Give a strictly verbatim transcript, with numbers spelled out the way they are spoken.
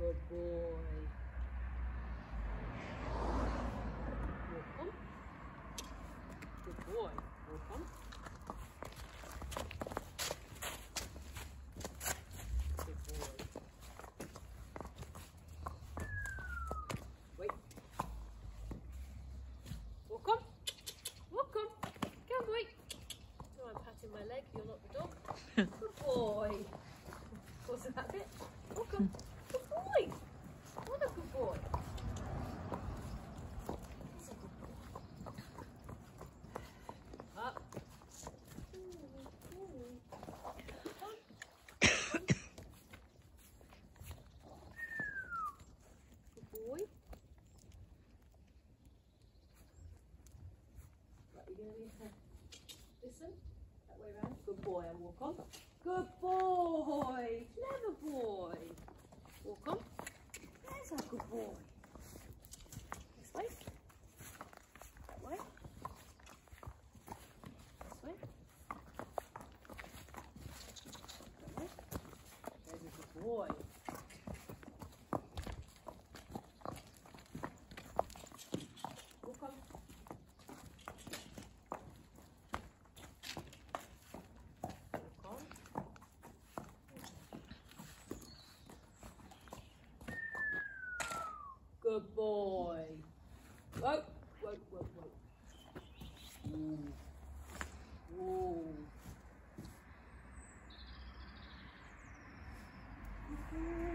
Good boy. Walk on. Good boy. Walk on. Good boy. Wait. Walk on. Walk on. Go on, boy. Oh, I'm patting my leg. You're not the dog. Good boy. What's that bit? Walk on. Good boy. What a good boy. That's a good boy. Up. Good boy. Right, you're going to need to listen that way around. Good boy, and walk on. Good boy. Clever boy. Walk on. There's a good boy. This way. That way. This way. That way. There's a good boy. Walk on. Walk on. Good boy. Whoa, whoa, whoa, whoa. Ooh. Ooh.